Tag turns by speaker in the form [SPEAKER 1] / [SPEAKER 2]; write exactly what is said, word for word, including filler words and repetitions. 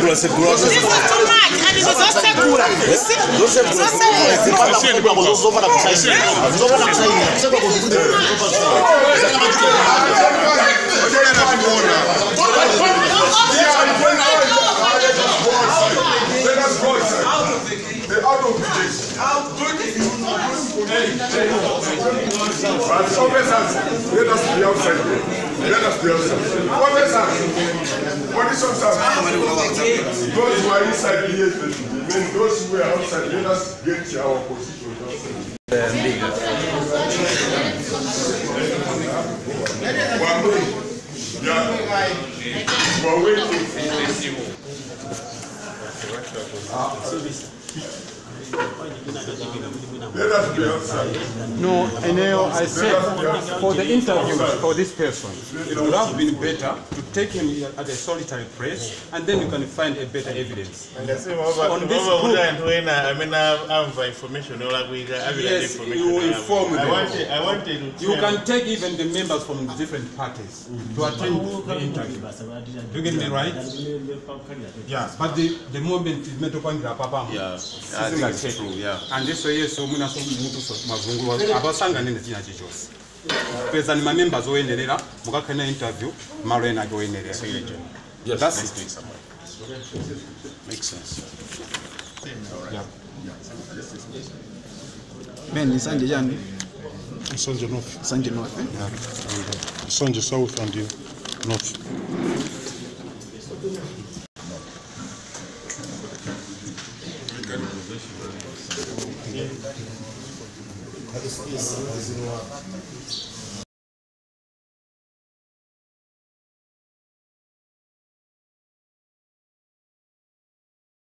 [SPEAKER 1] segura, segura.
[SPEAKER 2] This is too much, and it is not segura.
[SPEAKER 1] Não segura.
[SPEAKER 2] Você
[SPEAKER 1] vai dar problema, vou só para sair. Só para sair. Você vai conseguir.
[SPEAKER 3] Let us be outside. Let us be outside. What is outside? Those who are inside here, then those who are outside, let us get our position outside. Yeah. We're waiting. Let us be outside.
[SPEAKER 4] No, Eneo, I said for the interview for this person, it would have been better to take him at a solitary place, and then you can find a better evidence.
[SPEAKER 5] And the same over,
[SPEAKER 4] on this
[SPEAKER 5] over
[SPEAKER 4] group,
[SPEAKER 5] I mean, I have information. Like we have
[SPEAKER 4] yes,
[SPEAKER 5] information.
[SPEAKER 4] you inform them.
[SPEAKER 5] I wanted, I wanted to.
[SPEAKER 4] You can take even the members from different parties to attend the interview. You get me right? Yeah, but the the moment is meant to find the papa.
[SPEAKER 6] Yeah, I think it's true. Yeah.
[SPEAKER 4] And this way, so muna so muntu so mazungulu abasanga nene tina chichos. Pesa ni members oendelera mukakana interview malo ena goendelera.
[SPEAKER 6] Yes, that's it. Makes sense.
[SPEAKER 4] Yeah.
[SPEAKER 7] Ben, ni Sanje Jani?
[SPEAKER 8] Sanje North.
[SPEAKER 7] Sanje North, eh?
[SPEAKER 8] Yeah. Sanje South and North.
[SPEAKER 3] Yes, yes,